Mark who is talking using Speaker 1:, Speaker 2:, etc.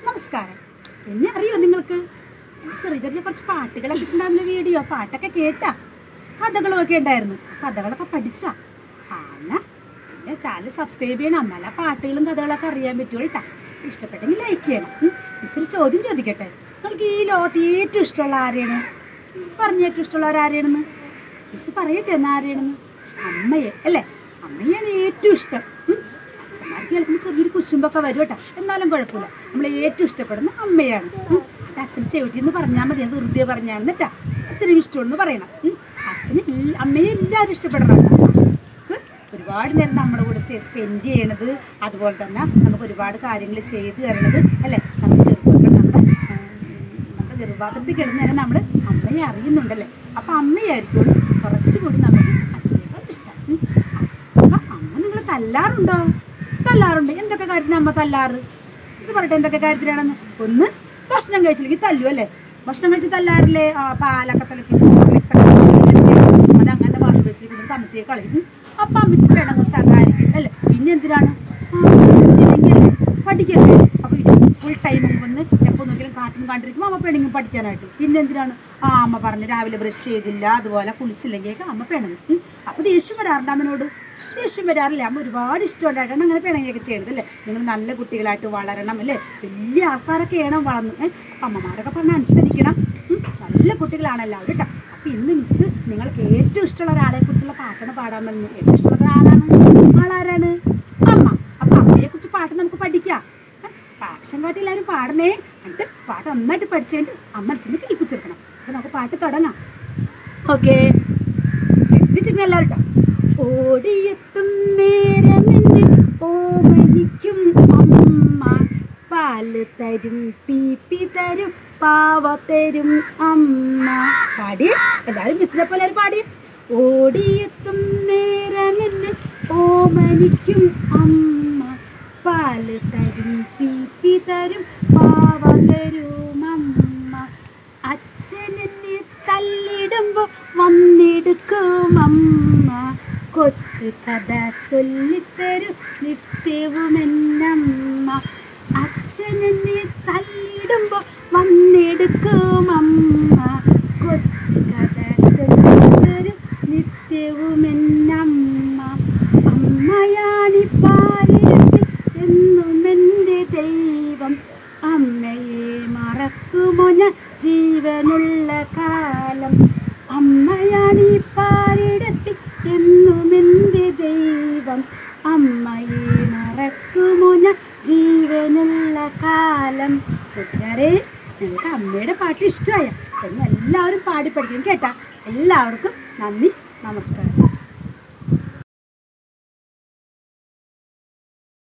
Speaker 1: നമസ്കാരം. എന്നെ അറിയോ നിങ്ങൾക്ക്? ചെറിയ ചെറിയ കുറച്ച് പാട്ടുകളൊക്കെ ഉണ്ടായിരുന്ന വീഡിയോ, പാട്ടൊക്കെ കേട്ടാ, കഥകളും ഒക്കെ ഉണ്ടായിരുന്നു. കഥകളൊക്കെ പഠിച്ചാ എന്നാ ചാനൽ സബ്സ്ക്രൈബ് ചെയ്യണം. എന്നാലും ആ പാട്ടുകളും കഥകളൊക്കെ അറിയാൻ പറ്റുള്ളൂ കേട്ടാ. ഇഷ്ടപ്പെട്ടെങ്കിൽ ലൈക്ക് ചെയ്യണം. മിസ്സൊരു ചോദ്യം ചോദിക്കട്ടെ, നിങ്ങൾക്ക് ഈ ലോകത്ത് ഏറ്റവും ഇഷ്ടമുള്ള ആരെയാണ്? ഏറ്റവും ഇഷ്ടമുള്ളവരാരെയാണെന്ന് മിസ് പറയട്ടെ. എന്നാ ആരെയാണെന്ന്? അമ്മയെ അല്ലേ? അമ്മയാണ് ഏറ്റവും ഇഷ്ടം. അച്ഛന്മാർക്ക് കേൾക്കുമ്പോൾ ചെറിയൊരു കുശുമ്പൊക്കെ വരും കേട്ടോ. എന്നാലും കുഴപ്പമില്ല, നമ്മൾ ഏറ്റവും ഇഷ്ടപ്പെടുന്ന അമ്മയാണ്. അത് അച്ഛന് ചെവിട്ടി എന്ന് പറഞ്ഞാൽ മതി, അത് വെറുതെ പറഞ്ഞാണെന്ന് കേട്ടാ. അച്ഛനും ഇഷ്ടമെന്ന് പറയണം. അച്ഛന് അമ്മയെ എല്ലാവരും ഇഷ്ടപ്പെടണം. ഒരുപാട് നേരം നമ്മുടെ കൂടെ സ്പെൻഡ് ചെയ്യണത്, അതുപോലെ തന്നെ നമുക്ക് ഒരുപാട് കാര്യങ്ങൾ ചെയ്ത് തരണത് അല്ലേ. നമ്മൾ ചെറുപ്പങ്ങൾ നമ്മുടെ ഗർഭാത്രത്തിൽ കിടന്നേരം നമ്മൾ അമ്മയെ അറിയുന്നുണ്ടല്ലേ. അപ്പം അമ്മയായിരിക്കും കുറച്ചുകൂടി നമുക്ക് അച്ഛനേക്കാൾ ഇഷ്ടം. അപ്പം അമ്മ നിങ്ങൾ തല്ലാറുണ്ടോ? തല്ലാറുണ്ട്. എന്തൊക്കെ കാര്യത്തിന് അമ്മ തല്ലാറ്? ഇത് പറയട്ടെ, എന്തൊക്കെ കാര്യത്തിലാണെന്ന്. ഒന്ന്, ഭക്ഷണം കഴിച്ചില്ലെങ്കിൽ തല്ലു അല്ലേ. ഭക്ഷണം കഴിച്ച് തല്ലാറില്ലേ? പാലൊക്കെ തിളപ്പിച്ച് അതങ്ങനെ വാഷ് ബേസിൽ കൊണ്ട് കമത്തിയെ കളയും. അപ്പം അമ്മച്ച് പിണങ്ങും, ശകാരിക്കും അല്ലേ. പിന്നെ എന്തിനാണ് പഠിച്ചില്ലെങ്കിൽ അല്ലേ, പഠിക്കല്ലേ. അപ്പോൾ ഫുൾ ടൈം വന്ന് എപ്പോൾ നോക്കിയാലും കാട്ടും കണ്ടിരിക്കുമ്പോൾ അമ്മ പിണങ്ങും പഠിക്കാനായിട്ട്. പിന്നെ എന്തിനാണ്? അമ്മ പറഞ്ഞ് രാവിലെ ബ്രഷ് ചെയ്തില്ല, അതുപോലെ കുളിച്ചില്ലെങ്കിൽ അമ്മ പിണങ്ങും. അപ്പോൾ ദേഷ്യം വരാറുണ്ട് അമ്മനോട്? ദേഷ്യം വരാറില്ല. അമ്മ ഒരുപാട് ഇഷ്ടമുണ്ടായിട്ടാണ് അങ്ങനെ പിണങ്ങിയൊക്കെ ചെയ്യണത് അല്ലേ. നിങ്ങൾ നല്ല കുട്ടികളായിട്ട് വളരണം അല്ലേ. വലിയ ആൾക്കാരൊക്കെ ചെയ്യണം വളർന്ന്. അപ്പം അമ്മമാരൊക്കെ പറഞ്ഞാൽ അനുസരിക്കണം. നല്ല കുട്ടികളാണ് എല്ലാവരും കേട്ടോ. അപ്പം ഇന്ന് മിസ്സ് നിങ്ങൾക്ക് ഏറ്റവും ഇഷ്ടമുള്ള ഒരാളെ കുറിച്ചുള്ള പാട്ടാണ് പാടാൻ വന്നത്. ഏറ്റവും ഇഷ്ടമുള്ള ആളാരാണ്? അമ്മ. അപ്പം അമ്മയെക്കുറിച്ച് പാട്ട് നമുക്ക് പഠിക്കാം. ആക്ഷൻ പാട്ട് എല്ലാവരും പാടണേ. എന്നിട്ട് പാട്ട് നന്നായിട്ട് പഠിച്ചുകൊണ്ട് അമ്മ ചെന്ന് കേൾപ്പിച്ചെടുക്കണം. അപ്പം നമുക്ക് പാട്ട് തുടങ്ങാം. ഓക്കെ, ശ്രദ്ധിച്ചിരുന്നു എല്ലാവരും കേട്ടോ. ഓടിയെത്തും നേരമെന്നെ ഓമനിക്കും അമ്മ, പാല് തരും, പീപ്പി തരും, പാവ തരും അമ്മ. പാടി എല്ലാവരും മിസ്സിനെ പോലെ പാടി. ഓടിയെത്തും നേരമെന്നെ ഓമനിക്കും അമ്മ, പാല് തരും, പീപ്പി തരും, പാവ തരും അമ്മ. അച്ഛനെന്നെ തല്ലിടുമ്പോൾ വന്നെടുക്കും അമ്മ, കൊച്ചു കഥ ചൊല്ലിത്തരും നിത്യവും എന്നമ്മ. അച്ഛനെന്നെ തല്ലിടുമ്പോൾ വന്നെടുക്കും അമ്മ, കൊച്ചു കഥ ചൊല്ലിത്തരും നിത്യവും എന്നമ്മ. അമ്മയാണി പാലിടത്തിൽ എന്നും എൻ്റെ ദൈവം, അമ്മയെ മറക്കുമോ ഞാൻ ജീവനുള്ള കാലം. അമ്മയാണി പാലിടത്തിൽ എന്നും എൻ്റെ ദൈവം, അമ്മയെ മറക്കുമോ ഞാൻ ജീവനുള്ള കാലം. കൂട്ടുകാരെ, നിങ്ങൾക്ക് അമ്മയുടെ പാട്ട് ഇഷ്ടമായ എന്ന് എല്ലാവരും പാടി പഠിക്കണം കേട്ടാ. എല്ലാവർക്കും നന്ദി, നമസ്കാരം.